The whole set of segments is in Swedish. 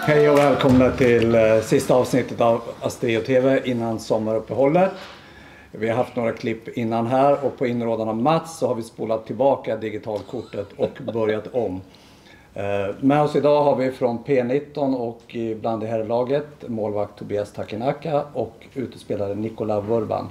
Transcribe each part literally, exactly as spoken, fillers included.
Hej och välkomna till eh, sista avsnittet av Astrio T V innan sommaruppehållet. Vi har haft några klipp innan här och på inrådan av Mats så har vi spolat tillbaka digitalkortet och börjat om. Eh, med oss idag har vi från P nitton och ibland i herrlaget målvakt Tobias Takinaka och utespelare Nikola Vurban.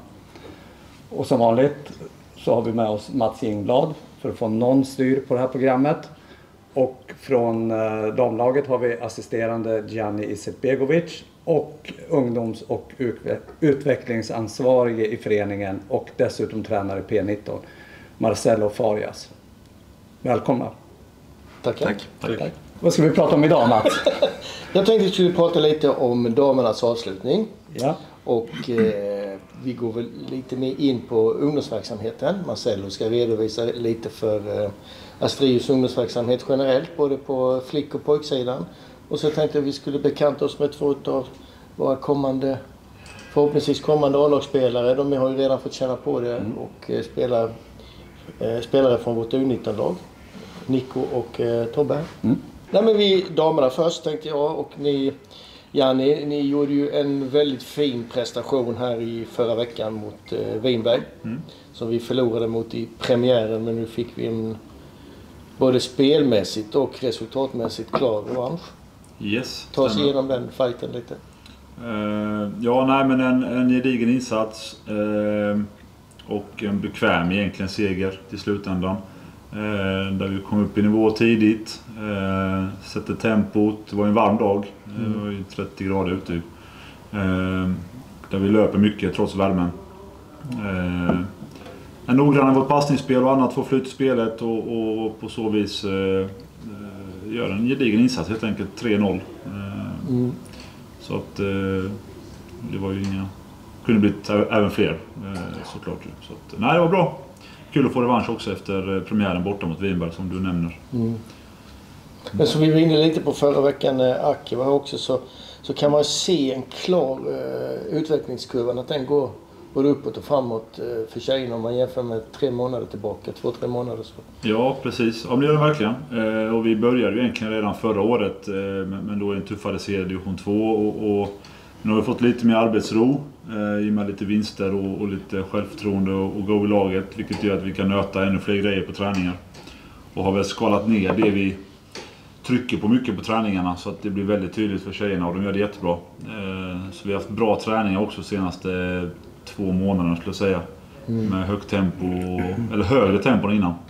Och som vanligt så har vi med oss Mats Ingblad för att få någon styr på det här programmet. Och från eh, damlaget har vi assisterande Gianni Izetbegovic och ungdoms- och utve- utvecklingsansvarige i föreningen och dessutom tränare P nitton, Marcelo Farias. Välkomna. Tack. Tack. Tack. Tack. Vad ska vi prata om idag, Mats? Jag tänkte att vi skulle prata lite om damernas avslutning. Ja. Och eh, vi går väl lite mer in på ungdomsverksamheten. Marcelo ska redovisa lite för eh, Astrios ungdomsverksamhet generellt, både på flick- och pojksidan. Och så tänkte jag att vi skulle bekanta oss med två av våra kommande, förhoppningsvis kommande A-lagsspelare. De har ju redan fått känna på det mm. och eh, spela, eh, spelare från vårt U nitton-lag. Nico och eh, Tobbe. Mm. Nej, men vi damerna först tänkte jag, och ni Janni, ni gjorde ju en väldigt fin prestation här i förra veckan mot eh, Vinberg. Mm. Som vi förlorade mot i premiären, men nu fick vi en både spelmässigt och resultatmässigt klar revansch. Yes. Ta oss igenom den fighten lite. Uh, ja, nej men en, en gedigen insats uh, och en bekväm egentligen seger till slutändan. Uh, där vi kom upp i nivå tidigt, uh, sätter tempot, det var en varm dag, mm. det var ju trettio grader ute. Uh, där vi löper mycket trots värmen. Uh, en noggrann vårt passningsspel och annat får flytta spelet och, och på så vis uh, gör en gedigen insats, helt enkelt tre noll. Uh, mm. Så att uh, det var ju inga, kunde blivit även fler uh, såklart. Så att, nej, det var bra. Kul att få revansch också efter premiären borta mot Vinberg som du nämner. Mm. Men som vi var inne lite på förra veckan när Aki var här också, så, så kan man se en klar uh, utvecklingskurva, att den går både uppåt och framåt uh, för tjejerna om man jämför med tre månader tillbaka, två, tre månader så. Ja, precis. Ja, det gör det verkligen. Uh, och vi började ju egentligen redan förra året, uh, men, men då i en tuffare serie division två och, och nu har vi fått lite mer arbetsro eh, i och med lite vinster och, och lite självförtroende och, och gå i laget, vilket gör att vi kan nöta ännu fler grejer på träningar. Och har väl skalat ner det vi trycker på mycket på träningarna så att det blir väldigt tydligt för tjejerna och de gör det jättebra. Eh, så vi har haft bra träningar också de senaste två månaderna skulle jag säga. Mm. Med högt tempo, eller högre tempo än innan.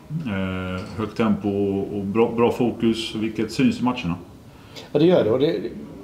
Eh, högt tempo och bra, bra fokus, vilket syns i matcherna. Ja, det gör det. Och det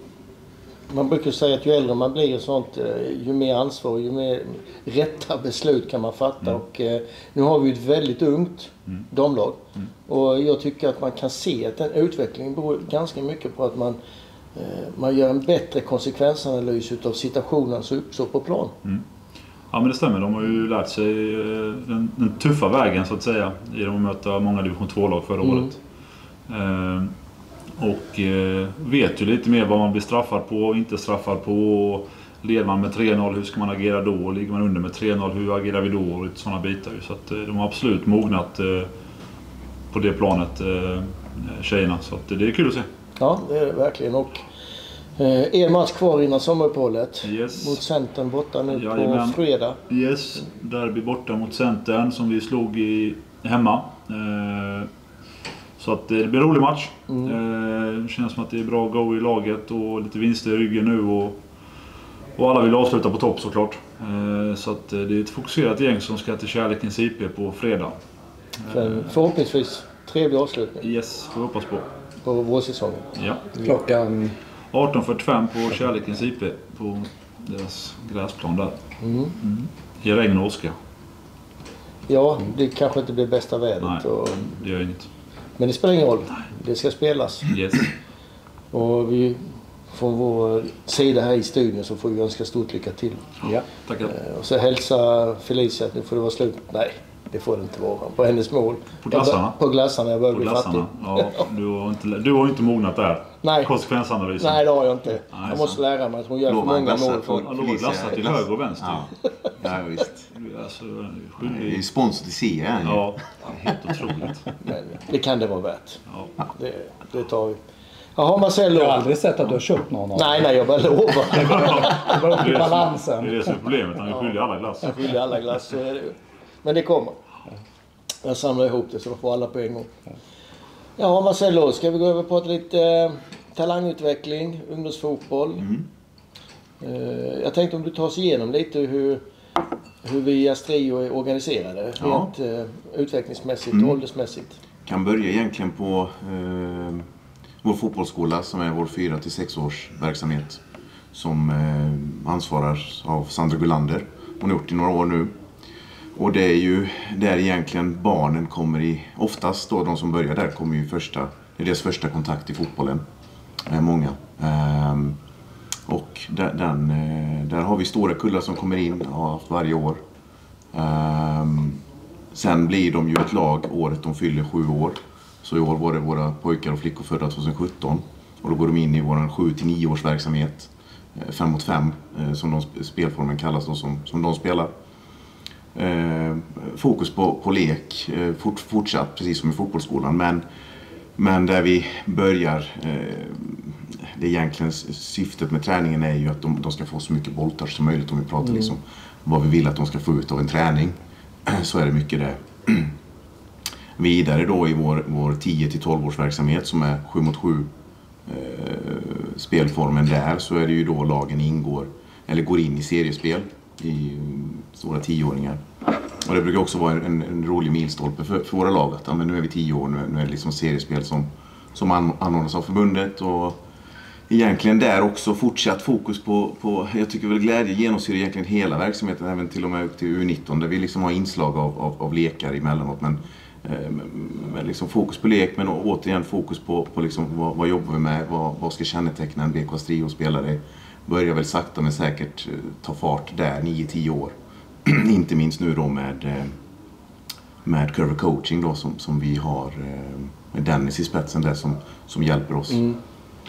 man brukar säga att ju äldre man blir och sånt, ju mer ansvar, ju mer rätta beslut kan man fatta. Mm. Och eh, nu har vi ett väldigt ungt mm. damlag. Mm. Och jag tycker att man kan se att den utvecklingen beror ganska mycket på att man, eh, man gör en bättre konsekvensanalys utav situationen som uppstår på plan. Mm. Ja, men det stämmer. De har ju lärt sig eh, den, den tuffa vägen så att säga i att möta många division två-lag förra mm. året. Eh, Och eh, vet ju lite mer vad man blir straffad på och inte straffad på. Och leder man med tre noll, hur ska man agera då? Ligger man under med tre noll, hur agerar vi då? Och lite sådana bitar. Så att, eh, de har absolut mognat eh, på det planet, eh, tjejerna. Så att, eh, det är kul att se. Ja, det är det verkligen. Och eh, en match kvar innan sommaruppehållet. Yes. Mot Centern borta nu ja, på jajamän. fredag. Yes, derby borta mot Centern som vi slog i, hemma. Eh, Så att det blir en rolig match. Mm. Eh, det känns som att det är bra go i laget och lite vinster i ryggen nu. Och, och alla vill avsluta på topp såklart. Eh, så att det är ett fokuserat gäng som ska till Kärlekens I P på fredag. För, förhoppningsvis trevlig avslutning. Yes, får vi hoppas på. På vårsäsongen. Ja. Klockan arton fyrtiofem på Kärlekens I P på deras gräsplan där. Mm. Mm. I regn och åska. Ja, det kanske inte blir bästa vädret. Nej, och... det gör inget. Men det spelar ingen roll. Det ska spelas. Yes. Och vi från vår sida här i studion så får vi önska stort lycka till. Ja, tackar. Och så hälsa Felicia att nu får det vara slut. Nej, det får det inte vara. På hennes mål. På glassarna? På glassarna, jag börjar på bli glassarna. Fattig. Ja, du har inte, du har inte mognat där. Nej. Konsekvensanalysen. Nej, det har jag inte. Nej, jag måste lära mig att hon gör för många mål. För... Ja, lova glassar till höger och vänster. Ja, ja visst. Alltså, det är ju sponsor till C här. Ja, helt otroligt. Men det kan det vara värt. Ja. Det, det tar vi. Jaha, Marcello. Jag har aldrig sett att du har köpt någon av Nej, nej, jag bara lovar. Det var upp i balansen. Det är det som är problemet, han skyller alla glass. Jag skyller alla glass, så är det ju. Men det kommer. Jag samlar ihop det så de får alla på en gång. Ja, Marcello, ska vi gå över på lite eh, talangutveckling, ungdomsfotboll. Mm. Eh, jag tänkte om du tar oss igenom lite hur, hur vi i Astrio är organiserade. Ja. Rent eh, utvecklingsmässigt och Mm. åldersmässigt. Kan börja egentligen på eh, vår fotbollsskola som är vår fyra till sex års verksamhet. Som eh, ansvarar av Sandra Gullander. Hon har gjort i några år nu. Och det är ju där egentligen barnen kommer i, oftast då de som börjar där kommer ju första, det är deras första kontakt i fotbollen. Eh, många. Eh, och där, den, eh, där har vi stora kullar som kommer in och har haft varje år. Eh, sen blir de ju ett lag året de fyller sju år. Så i år var det våra pojkar och flickor födda tjugohundrasjutton. Och då går de in i vår sju till nio års verksamhet. fem mot fem som de spelformen kallas då, som, som de spelar. Eh, fokus på, på lek eh, fort, fortsatt precis som i fotbollsskolan, men, men där vi börjar eh, det egentligen syftet med träningen är ju att de, de ska få så mycket bolltouch som möjligt. Om vi pratar mm. liksom vad vi vill att de ska få ut av en träning, så är det mycket det. Vidare då i vår, vår tio till tolv års verksamhet som är sju mot sju eh, spelformen där, så är det ju då lagen ingår eller går in i seriespel i stora tioåringar. Och det brukar också vara en, en rolig milstolpe för, för våra lag att ja, men nu är vi tio år, nu, nu är det liksom seriespel som, som an, anordnas av förbundet. Och egentligen där också fortsatt fokus på, på jag tycker väl glädje genomsyrar egentligen hela verksamheten, även till och med upp till U nitton där vi liksom har inslag av, av, av lekar emellanåt. Men eh, med liksom fokus på lek, men återigen fokus på, på liksom vad, vad jobbar vi med, vad, vad ska känneteckna en B K Astrio-spelare. Börjar väl sakta men säkert ta fart där, nio tio år. Inte minst nu då med, med Curve Coaching då, som, som vi har med Dennis i spetsen där som, som hjälper oss. Mm.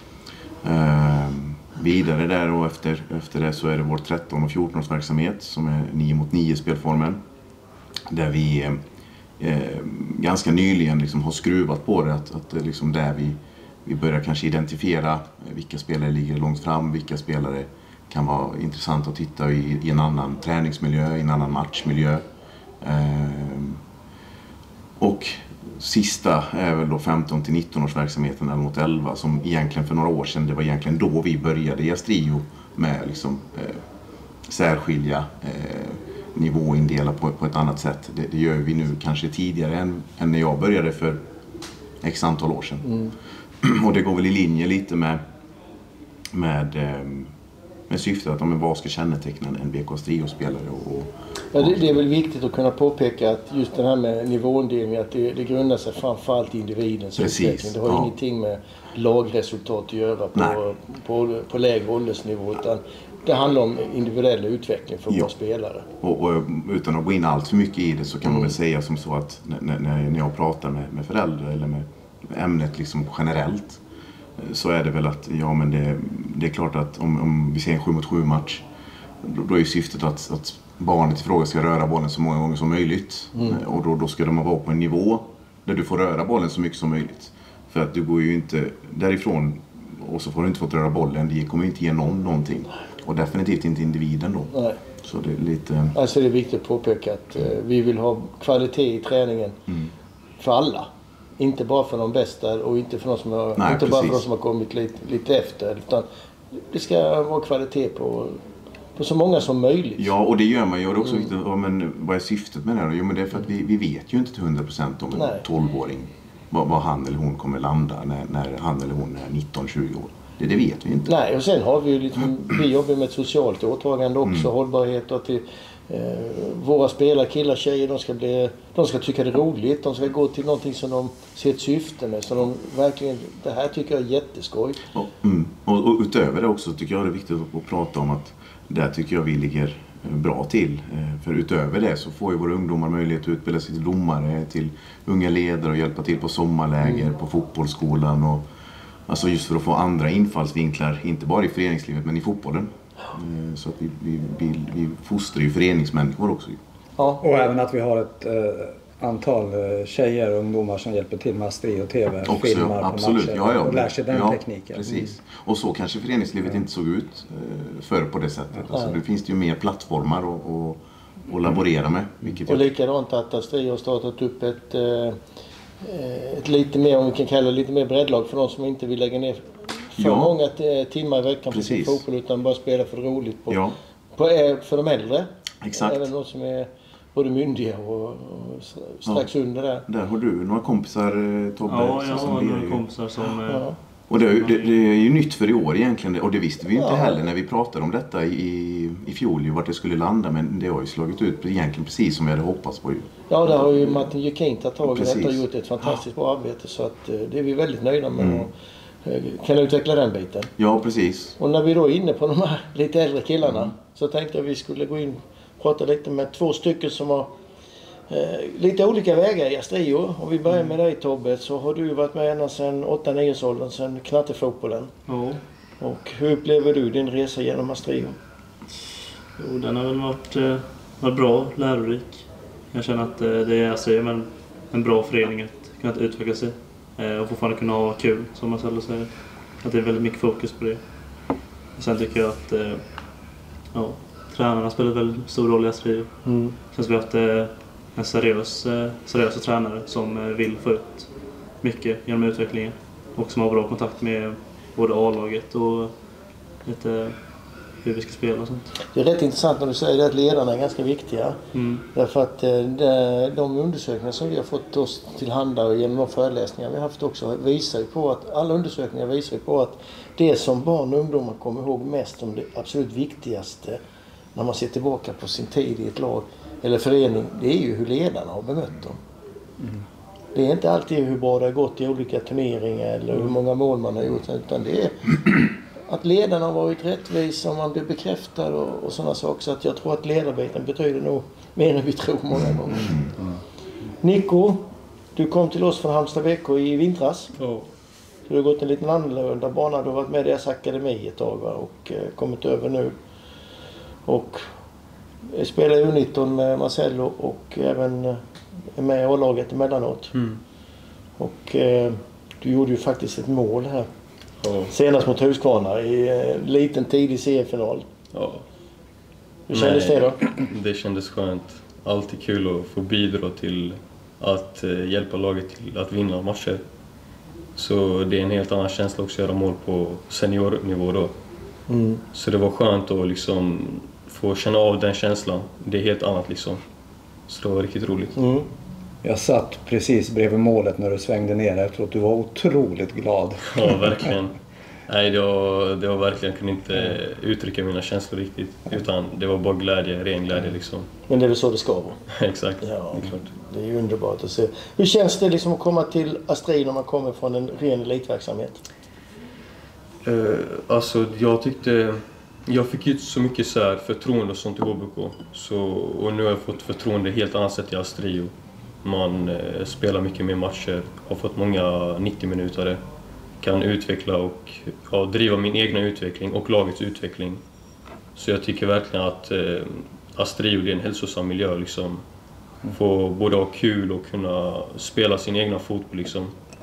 Uh, vidare där och efter, efter det så är det vår tretton och fjorton års verksamhet som är nio mot nio spelformen. Där vi eh, ganska nyligen liksom har skruvat på det, att, att liksom där vi Vi börjar kanske identifiera vilka spelare ligger långt fram, vilka spelare kan vara intressant att titta i, i en annan träningsmiljö, i en annan matchmiljö. Ehm, och sista är väl då femton till nitton års verksamheten eller mot elva, som egentligen för några år sedan, det var egentligen då vi började i Astrio med liksom eh, särskilja, eh, nivåindela på, på ett annat sätt. Det, det gör vi nu kanske tidigare än, än när jag började för x antal år sedan. Mm. Och det går väl i linje lite med, med, med syftet att de vad ska känneteckna en B K Astrio-spelare. Och, och, ja, det, det är väl viktigt att kunna påpeka att just den här med nivåindelning, att det, det grundar sig framförallt i individens utveckling. Det har ja. ingenting med lagresultat att göra på, på, på lägre åldersnivå, utan det handlar om individuell utveckling för ja. våra spelare. Och, och utan att gå in allt för mycket i det så kan mm. man väl säga som så att när, när, när jag pratar med, med föräldrar eller med ämnet liksom generellt, så är det väl att ja, men det, det är klart att om, om vi ser en sju mot sju match, då, då är syftet att, att barnet i fråga ska röra bollen så många gånger som möjligt. Mm. Och då, då ska de vara på en nivå där du får röra bollen så mycket som möjligt. För att du går ju inte därifrån och så får du inte fått röra bollen, det kommer inte ge någon någonting. Och definitivt inte individen då. Nej. Så det är lite... Alltså det är viktigt att påpeka att eh, vi vill ha kvalitet i träningen mm. för alla. Inte bara för de bästa och inte, för de som har, Nej, inte bara för de som har kommit lite, lite efter. Utan det ska vara kvalitet på, på så många som möjligt. Ja, och det gör man ju. Och det är också viktigt, ja, men vad är syftet med det här? Jo, men det är för att vi, vi vet ju inte till hundra procent om en Nej. tolvåring vad, vad han eller hon kommer landa när, när han eller hon är nitton tjugo år. Det, det vet vi inte. Nej, och sen har vi ju liksom, vi jobbar med ett socialt åtagande också, mm. hållbarhet och till eh, våra spelare, killar, tjejer, de ska, bli, de ska tycka det är roligt, de ska gå till någonting som de ser ett syfte med, så de verkligen, det här tycker jag är jätteskoj. Och, mm. och, och utöver det också tycker jag det är viktigt att, att prata om att där tycker jag vi ligger bra till. För utöver det så får ju våra ungdomar möjlighet att utbilda sig till domare, till unga ledare och hjälpa till på sommarläger, mm. på fotbollsskolan och alltså just för att få andra infallsvinklar, inte bara i föreningslivet men i fotbollen. Så att vi, vi, vi, vi fostrar ju föreningsmänniskor också. Ja. Och även att vi har ett, antal eh, tjejer och ungdomar som hjälper till med Astri och T V. Också, filmar ja, på absolut. matcher Ja, ja, och lär sig den ja, tekniken. Precis. Och så kanske föreningslivet Mm. inte såg ut eh, förr på det sättet. Alltså, det finns ju mer plattformar och, och, och laborera med. Vilket Och jag... likadant att Astri har startat upp ett, eh, ett lite mer, om vi kan kalla det lite mer breddlag för de som inte vill lägga ner för Ja. många eh, timmar i veckan på sin Precis. fotboll utan bara spela för roligt på, Ja, på, eh, för de äldre. exakt. Även de som är både myndiga och, och strax under där. Där har du några kompisar, eh, Tobbe, Ja, jag som har ber några ju. kompisar som... eh, Ja. Och det, är ju- det, det är ju nytt för i år egentligen, och det visste vi ju inte Ja. heller när vi pratade om detta i, i fjol, ju, vart det skulle landa, men det har ju slagit ut egentligen precis som vi hade hoppats på. Ju. Ja, där har ju Martin Jekin tagit tag i Precis. detta och gjort ett fantastiskt bra arbete så att eh, det är vi väldigt nöjda med Mm. och eh, kan utveckla den biten. Ja, precis. Och när vi då är inne på de här lite äldre killarna så tänkte jag vi skulle gå in och prata lite med två stycken som har eh, lite olika vägar i Astrio. Om vi börjar med dig Tobbe, så har du varit med ända sedan åtta nio åldern, sedan knattefotbollen. Ja, Och hur upplever du din resa genom Astrio? jo, den har väl varit, eh, varit bra, lärorik. Jag känner att eh, det är alltså, en, en bra förening att kunna utveckla sig eh, och fortfarande kunna ha kul, som Marcelo säger. Att det är väldigt mycket fokus på det. Och sen tycker jag att eh, ja, tränarna spelar väldigt stor roll i Astrio. Mm. Sen så har vi haft eh, en seriös, eh, seriösa tränare som eh, vill få ut mycket genom utvecklingen och som har bra kontakt med både A-laget och lite hur vi ska spela och sånt. Det är rätt intressant när du säger det att ledarna är ganska viktiga. Mm. Därför att eh, de, de undersökningar som vi har fått oss tillhanda och genom de föreläsningar vi har haft också visar ju på att alla undersökningar visar ju på att det som barn och ungdomar kommer ihåg mest som det absolut viktigaste när man ser tillbaka på sin tid i ett lag eller förening, det är ju hur ledarna har bemött dem. Mm. Det är inte alltid hur bra det har gått i olika turneringar eller hur många mål man har gjort, utan det är att ledarna har varit rättvisa och man blir bekräftad och, och sådana saker. Så att jag tror att ledarbiten betyder nog mer än vi tror många gånger. Mm. Nico, du kom till oss från Halmstad B K i vintras. Ja, Du har gått en liten annorlunda bana. Du har varit med i deras akademi ett tag va? Och eh, kommit över nu. Och eh, spelar U nitton med Marcelo och även eh, är med i A-laget emellanåt. mm. Och eh, du gjorde ju faktiskt ett mål här. ja, Senast mot Huskvarna i eh, liten tidig seriefinal. ja. Hur kändes det då? Det kändes skönt. Alltid kul att få bidra till att eh, hjälpa laget till att vinna matcher. Så det är en helt annan känsla också att göra mål på seniornivå då. Mm. Så det var skönt att liksom få känna av den känslan. Det är helt annat liksom. Så det var riktigt roligt. Mm. Jag satt precis bredvid målet när du svängde ner efteråt. Du var otroligt glad. Ja, verkligen. Nej, det var, det var verkligen, jag kunde inte uttrycka mina känslor riktigt. Utan det var bara glädje, ren glädje liksom. Men det är väl så det ska vara. Exakt, Ja, det är klart. det är ju underbart att se. Hur känns det liksom att komma till Astrid när man kommer från en ren elitverksamhet? Uh, alltså jag tyckte... Jag fick ju så mycket så här förtroende och sånt i H B K. Så, och nu har jag fått förtroende helt annat sätt i Astrio. Man eh, spelar mycket mer matcher, har fått många nittio minuter. Kan utveckla och ja, driva min egna utveckling och lagets utveckling. Så jag tycker verkligen att eh, Astrio är en hälsosam miljö. Liksom. Få både ha kul och kunna spela sin egna fotboll. Liksom.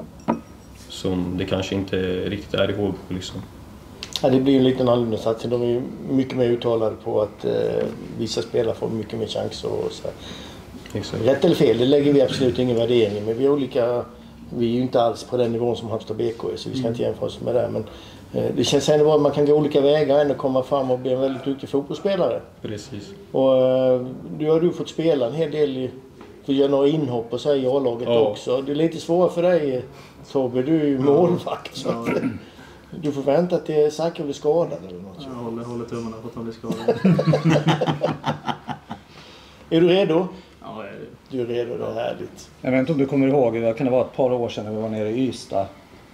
Som det kanske inte riktigt är i H B K. Liksom. Ja, det blir ju en liten annorlunda satsning. De är ju mycket mer uttalade på att eh, vissa spelare får mycket mer chanser och så. Exakt. Rätt eller fel, det lägger vi absolut ingen värdering i. Men vi är olika, vi är ju inte alls på den nivån som Halmstad B K är, så vi ska inte jämföra oss med det. Men eh, det känns ändå bra att man kan gå olika vägar och ändå komma fram och bli en väldigt duktig fotbollsspelare. Precis. Och eh, du har du fått spela en hel del i, för att göra några inhopp och så i A-laget Ja. också. Det är lite svårare för dig Tobbe, du är ju målvakt. Så att, du får vänta till Zacke blir skadad eller något. Jag håller, håller tummarna på att han blir skadad. Är du redo? Ja, jag är det. Du är redo, det är härligt. Jag vet inte om du kommer ihåg, det kan det vara ett par år sedan när vi var nere i Ystad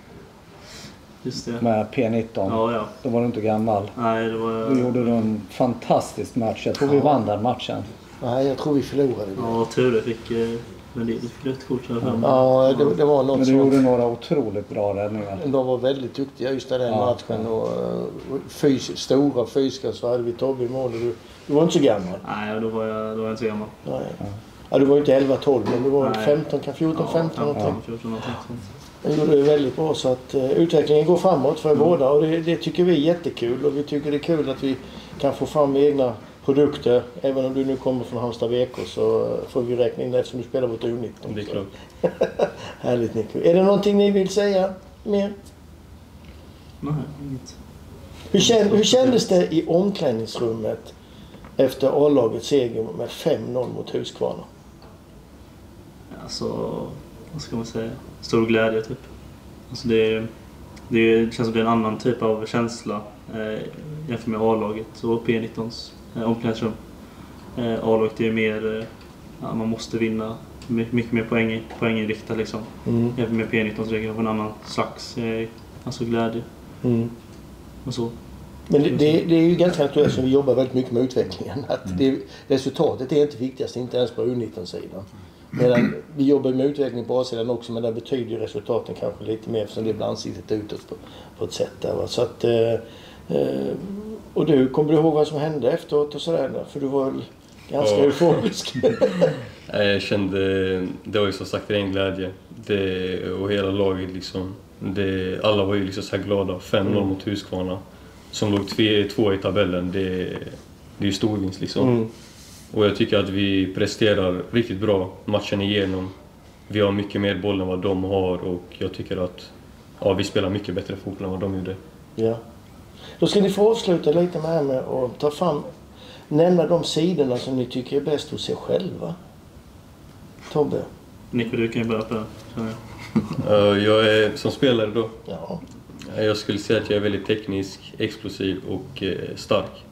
Just det. med P nitton. Ja, ja. Då var du inte gammal. Nej, det var... Då gjorde du en fantastisk match. Jag tror vi vann den matchen. Nej, jag tror vi förlorade. Ja, Ture fick... eh, Men det fick rätt kort så här. Ja, det, det var något Men du som... gjorde några otroligt bra räddningar. De var väldigt duktiga just i den Ja, matchen. Och, och fys, stora fysiska så hade vi Tobbe i mål. Du, du var inte så gammal. Nej, då var jag, då var jag inte så gammal. Nej. Ja, du var ju inte elva tolv, men du var Nej. femton, fjorton, femton Ja, någonting. fjorton någonting. Det gjorde det väldigt bra, så att uh, utvecklingen går framåt för Mm. båda, och det, det tycker vi är jättekul, och vi tycker det är kul att vi kan få fram egna produkter. Även om du nu kommer från Halmstad V K så får vi räkna in det eftersom du spelar mot U nitton. Det är klart. Härligt Nico. Är det någonting ni vill säga mer? Nej, inget. Hur, känd, hur kändes det i omklädningsrummet efter A-lagets seger med fem noll mot Huskvarna? Alltså, vad ska man säga? Stor glädje typ. Alltså det, det känns som det är en annan typ av känsla eh, jämfört med A-laget och P nittons eh, omklädningsrum. Eh, A-laget är mer, eh, ja, man måste vinna mycket, mycket mer poäng, poänginriktat liksom. Mm. Jämfört med P nittons regler på en annan slags eh, alltså glädje Mm. och så. Men det, det, det är ju ganska naturligt som vi jobbar väldigt mycket med utvecklingen. Att det, resultatet är inte viktigast, inte ens på U nitton-sidan. Medan vi jobbar med utveckling på A-sidan också, men där betyder ju resultaten kanske lite mer eftersom det blir ansiktet utåt på, på ett sätt där. Va? Så att, eh, eh, och du, kommer du ihåg vad som hände efteråt och sådär? För du var väl ganska Ja. euforisk. Jag kände, det var ju som sagt ren glädje. Det, och hela laget liksom. Det, alla var ju liksom så här glada. fem noll mot Huskvarna. Som låg två i tabellen. Det, det är ju stor vinst liksom. Mm. Och jag tycker att vi presterar riktigt bra matchen igenom. Vi har mycket mer boll än vad de har. Och jag tycker att ja, vi spelar mycket bättre fotboll än vad de gjorde. Ja. Då ska ni få avsluta lite med här med att ta fram, nämna de sidorna som ni tycker är bäst hos er själva. Tobbe? Nico, du kan ju börja på det, känner jag. Uh, jag är som spelare då. Ja. Jag skulle säga att jag är väldigt teknisk, explosiv och eh, stark.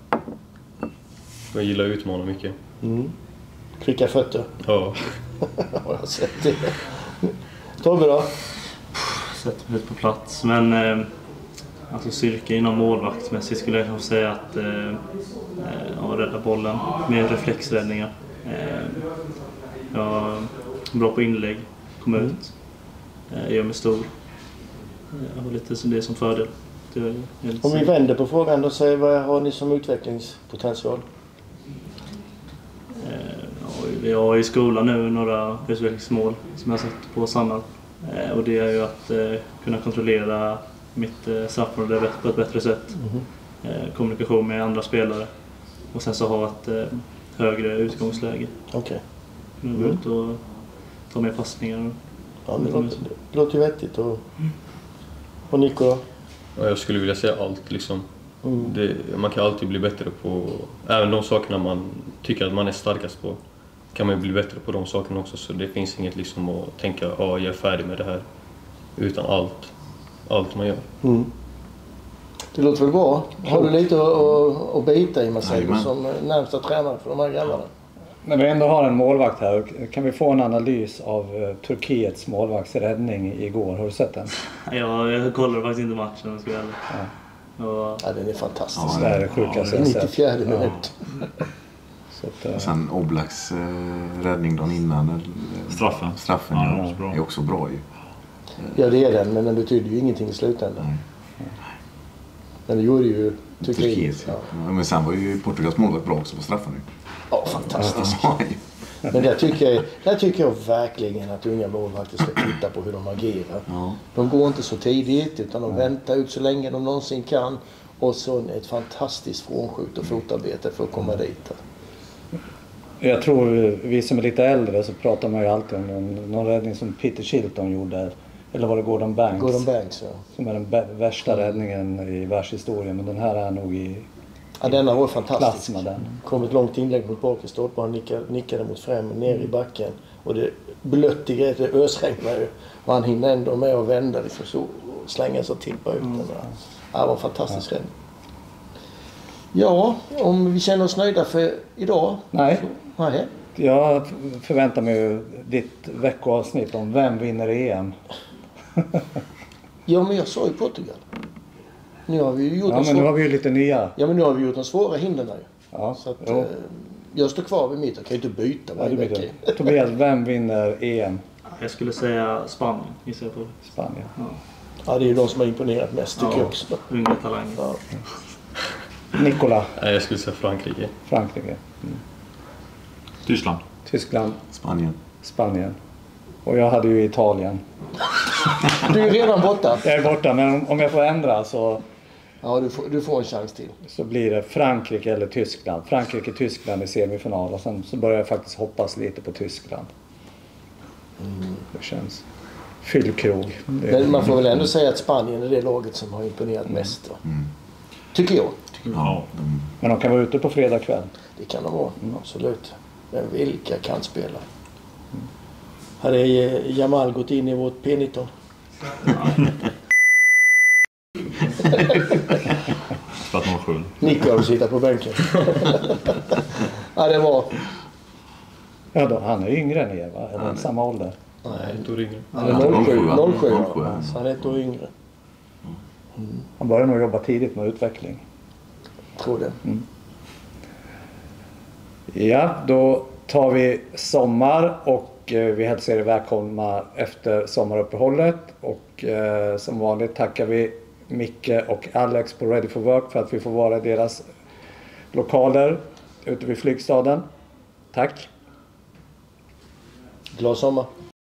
Jag gillar att utmana mycket. Mm. Pricka fötter. Ja. Jag har sett det. Tobbe då? Sätter mig lite på plats, men eh, alltså styrka inom målvaktsmässigt skulle jag kanske säga att eh, ja, rädda bollen med reflexräddningar. Eh, jag är bra på inlägg, kommer Mm. ut, eh, gör mig stor. Jag har lite som det som fördel. Det är lite Om vi så. vänder på frågan då, säger vad har ni som utvecklingspotential? Eh, ja, vi har i skolan nu några utvecklingsmål som jag har satt på Sanna. Eh, och det är ju att eh, kunna kontrollera mitt eh, straffområde på ett bättre sätt. Mm. Eh, kommunikation med andra spelare. Och sen så ha ett eh, högre utgångsläge. Okej. Okay. Mm. Gå ut och ta med passningar. Ja, det låter, det låter ju vettigt. Och, och Nico då? Ja, jag skulle vilja säga allt liksom. Mm. Det, man kan alltid bli bättre på, även de sakerna man tycker att man är starkast på. Kan man ju bli bättre på de sakerna också, så det finns inget liksom att tänka ja, ah, jag är färdig med det här. Utan allt, allt man gör. Mm. Det låter väl bra. Har du lite att, att, att bita i Marcelo Jajamän. som närmsta tränare för de här grabbarna? När vi ändå har en målvakt här, kan vi få en analys av eh, Turkiets målvaktsräddning igår? Har du sett den? Ja, jag kollade faktiskt inte matchen om jag ska vara ärlig. Och, Ja, den är fantastisk. Det är det sjukaste jag sett. nittiofjärde Ja. minut. Så att, eh, Och sen Oblaks eh, räddning dagen innan. eh, Straffen. Straffen Ja, ja, det är också bra. är också bra ju. Ja, det är den, men den betyder ju ingenting i slutändan. Nej. Men det gjorde ju Turkiet. Turkiet. Ja. Ja. Men sen var ju Portugals målvakt bra också på straffen nu. Ja, fantastiskt. Ja, Men där tycker, jag, där tycker jag verkligen att unga målvakter ska titta på hur de agerar. ja. De går inte så tidigt utan de väntar ut så länge de någonsin kan. Och så ett fantastiskt frånskjut och fotarbete för att komma dit. jag tror vi som är lite äldre så pratar man ju alltid om någon, någon räddning som Peter Shilton gjorde. Eller var det Gordon Banks? Gordon Banks, ja. Som är den bä- värsta räddningen i världshistorien. Men den här är nog i Ja, denna var klass fantastisk. med den. Kom ett långt inlägg mot bakre stolpen. Han nickade, nickade mot fram ner i backen. Och det blött i grejen, det ösregnade ju. Och han hinner ändå med att vända liksom så och slänga sig och tippa ut den där. Ja, det var en fantastisk räddning. Ja, om vi känner oss nöjda för idag. Nej, Nej. jag förväntar mig ju ditt veckoavsnitt om vem vinner E M. Ja, men jag sa ju Portugal. Nu har vi ju gjort Ja, de men nu har svåra, vi ju lite nya. ja, men nu har vi gjort de svåra hindren ju. Ja, Så att, jo. eh, jag står kvar vid mitt. Jag kan ju inte byta Ja, varje du vecka. vet. Tobias, vem vinner E M? jag skulle säga Spanien, gissar jag på. Spanien. Ja. Ja, det är ju de som har imponerat mest tycker Ja. jag också. Unga talanger. Ja. Nikola, Nej, jag skulle säga Frankrike. Frankrike. Tyskland. Tyskland, Spanien. Spanien. Och jag hade ju Italien. Du är redan borta. Jag är borta, men om, om jag får ändra så, Ja, du får, du får en chans till. så blir det Frankrike eller Tyskland. Frankrike-Tyskland i semifinal. Och sen så börjar jag faktiskt hoppas lite på Tyskland. Mm. Det känns fyllkrog. Det- Men man får väl ändå säga att Spanien är det laget som har imponerat mest. Då. Mm. Tycker jag. Ja. De, Men de kan vara ute på fredag kväll. Det kan de vara, absolut. Men vilka kan spela? Hade eh, Jamal gått in i vårt P nitton? Spelat nummer sju. Nico har sitta på bänken. Ja, det var... Ja, då, han är yngre än er, va? Eller Han är- samma ålder. Nej, Ett år yngre. han är noll sju. noll sju, noll sju, ja. ja. Så han är ett år yngre. Han börjar nog jobba tidigt med utveckling. Tror det. Ja, då tar vi sommar och eh, vi hälsar er välkomna efter sommaruppehållet. Och eh, som vanligt tackar vi Micke och Alex på Ready for Work för att vi får vara i deras lokaler ute vid flygstaden. Tack! Glad sommar.